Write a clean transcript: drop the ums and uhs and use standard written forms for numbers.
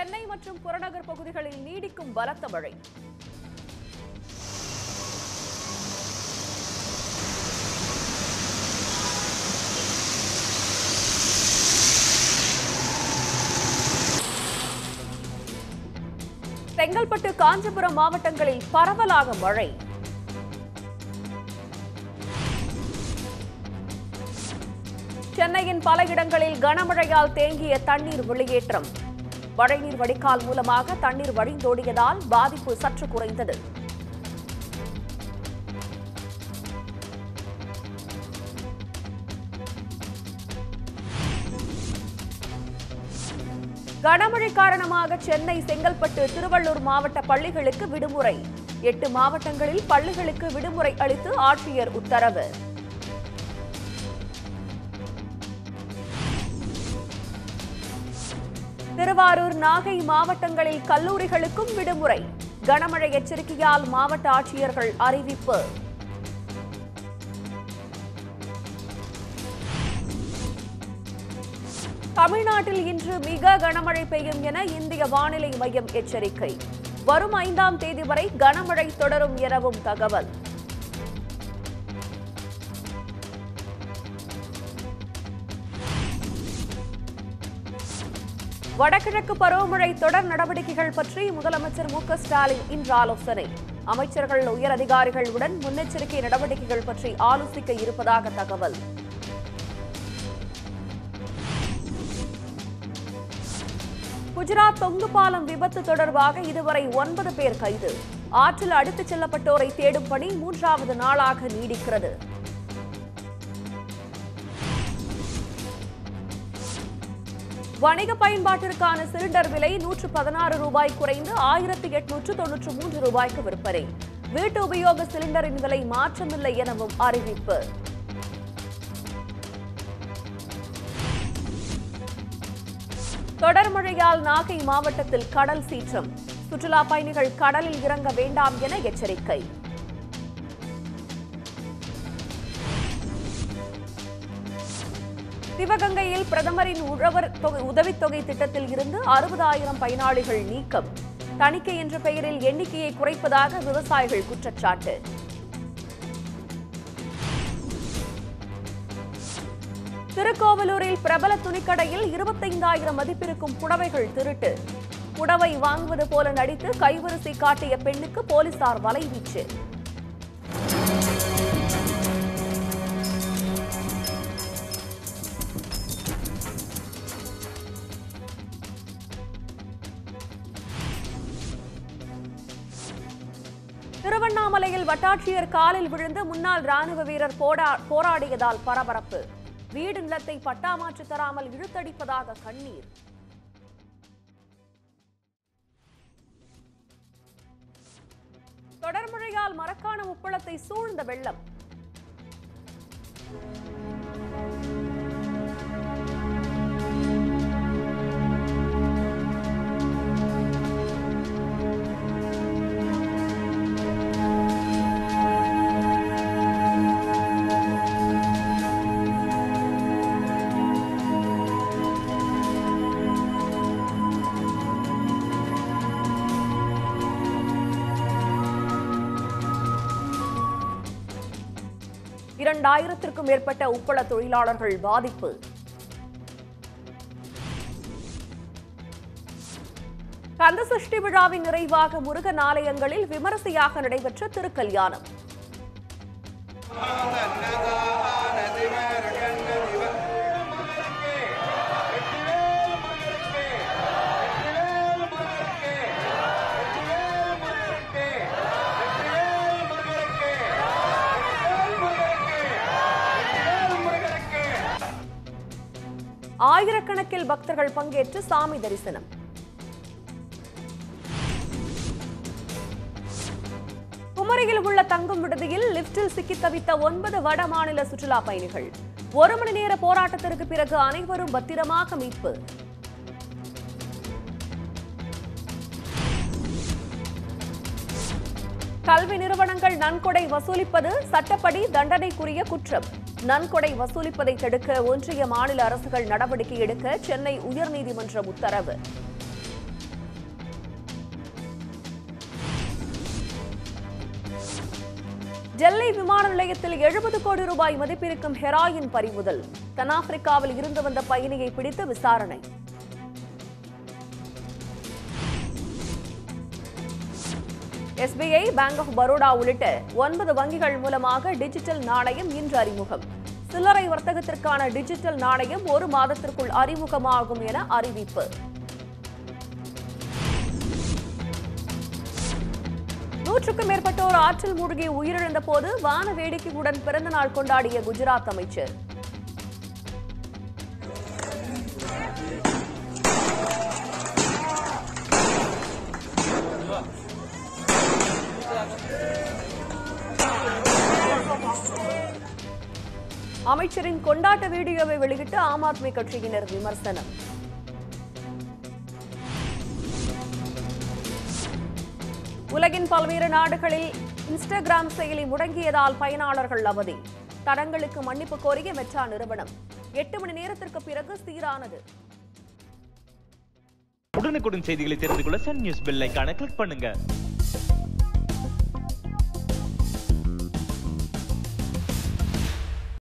சென்னை மற்றும் புறநகர் பகுதிகளில் நீடிக்கும் பலத்த மழை. செங்கல்பட்டு, காஞ்சிபுரம் மாவட்டங்களில் பரவலாக மழை. சென்னையின் பல இடங்களில் கனமழையால் தேங்கிய தண்ணீர் வெளியேற்றம். மழைநீர் வடிகால் மூலமாக தண்ணீர் வழிந்தோடியதால் பாதிப்பு சற்று குறைந்தது. கனமழை காரணமாக சென்னை, செங்கல்பட்டு, திருவள்ளூர் மாவட்ட பள்ளிகளுக்கு விடுமுறை. 8 மாவட்டங்களில் பள்ளிகளுக்கு விடுமுறை அளித்து ஆட்சியர் உத்தரவு. திருவாரூர், நாகை மாவட்டங்களில் கல்லூரிகளுக்கும் விடுமுறை. கனமழை எச்சரிக்கையால் மாவட்ட ஆட்சியர்கள் அறிவிப்பு. தமிழ்நாட்டில் இன்று மிக கனமழை பெய்யும் என இந்திய வானிலை மையம் எச்சரிக்கை. வரும் 5ஆம் தேதி வரை கனமழை தொடரும் எனவும் தகவல். வடகிழக்கு பருவமழை தொடர் நடவடிக்கைகள் பற்றி முதலமைச்சர் மு க ஸ்டாலின் இன்று ஆலோசனை. அமைச்சர்கள், உயர் அதிகாரிகளுடன் முன்னெச்சரிக்கை நடவடிக்கைகள் பற்றி ஆலோசிக்க இருப்பதாக தகவல். குஜராத் தொங்கு பாலம் விபத்து தொடர்பாக இதுவரை 9 பேர் கைது. ஆற்றில் அடித்துச் செல்லப்பட்டோரை தேடும் பணி 3வது நாளாக நீடிக்கிறது. வணிக பயன்பாட்டிற்கான சிலிண்டர் விலை 116 ரூபாய் குறைந்து 1893 ரூபாய்க்கு விற்பனை. வீட்டு உபயோக சிலிண்டரின் விலை மாற்றமில்லை எனவும் அறிவிப்பு. தொடர் மழையால் நாகை மாவட்டத்தில் கடல் சீற்றம். சுற்றுலா பயணிகள் கடலில் இறங்க வேண்டாம் என எச்சரிக்கை. சிவகங்கையில் பிரதமரின் உழவர் உதவித்தொகை திட்டத்தில் இருந்து 60,000 பயனாளிகள் நீக்கம். தணிக்கை என்ற பெயரில் எண்ணிக்கையை குறைப்பதாக விவசாயிகள் குற்றச்சாட்டு. திருக்கோவிலூரில் பிரபல துணிக்கடையில் 25,000 மதிப்பிருக்கும் புடவைகள் திருட்டு. புடவை வாங்குவது போல நடித்து கைவரிசை காட்டிய பெண்ணுக்கு போலீசார் வலைவீச்சு. திருவண்ணாமலையில் வட்டாட்சியர் காலில் விழுந்து முன்னாள் ராணுவ வீரர் போராடியதால் பரபரப்பு. வீடு நிலத்தை பட்டா மாற்றி தராமல் இழுத்தடிப்பதாக கண்ணீர். தொடர் மழையால் மரக்காண உப்பளத்தை சூழ்ந்த வெள்ளம். இரண்டாயிரத்திற்கும் மேற்பட்ட உப்பள தொழிலாளர்கள் பாதிப்பு. கந்தசஷ்டி விழாவின் நிறைவாக முருகன் ஆலயங்களில் விமரிசையாக நடைபெற்ற திருக்கல்யாணம். ஆயிரக்கணக்கில் பக்தர்கள் பங்கேற்று சாமி தரிசனம். குமரியில் உள்ள தங்கும் விடுதியில் லிப்டில் சிக்கி தவித்த 9 வட மாநில சுற்றுலா பயணிகள். 1 மணி நேர போராட்டத்திற்கு பிறகு அனைவரும் பத்திரமாக மீட்பு. கல்வி நிறுவனங்கள் நன்கொடை வசூலிப்பது சட்டப்படி தண்டனைக்குரிய குற்றம். நன்கொடை வசூலிப்பதை தடுக்க ஒன்றிய மாநில அரசுகள் நடவடிக்கை எடுக்க சென்னை உயர்நீதிமன்றம் உத்தரவு. டெல்லி விமான நிலையத்தில் 70 கோடி ரூபாய் மதிப்பிருக்கும் ஹெராயின் பறிமுதல். தென்னாப்பிரிக்காவில் இருந்து வந்த பயணியை பிடித்து விசாரணை. SBI, பேங்க் ஆஃப் பரோடா உள்ளிட்ட 9 வங்கிகள் மூலமாக டிஜிட்டல் நாணயம் இன்று அறிமுகம். சில்லறை வர்த்தகத்திற்கான டிஜிட்டல் நாணயம் 1 மாதத்திற்குள் அறிமுகமாகும் என அறிவிப்பு. நூற்றுக்கும் மேற்பட்டோர் ஆற்றில் மூழ்கி உயிரிழந்த போது வான வேடிக்கையுடன் பிறந்த நாள் கொண்டாடிய குஜராத் அமைச்சர். அமைச்சரின் கொண்டாட்ட வீடியோவை வெளியிட்டு ஆம் ஆத்மி கட்சியினர் விமர்சனம். உலகின் பல்வேறு நாடுகளில் இன்ஸ்டாகிராம் செயலி முடங்கியதால் பயனாளர்கள் அவதி. தடங்களுக்கு மன்னிப்பு கோரிய மெட்டா நிறுவனம். 8 மணி நேரத்திற்கு பிறகு சீரானது. உடனுக்குடன் செய்திகளை தெரிந்து கொள்ள சன் நியூஸ் பெல் ஐகானை கிளிக் பண்ணுங்க.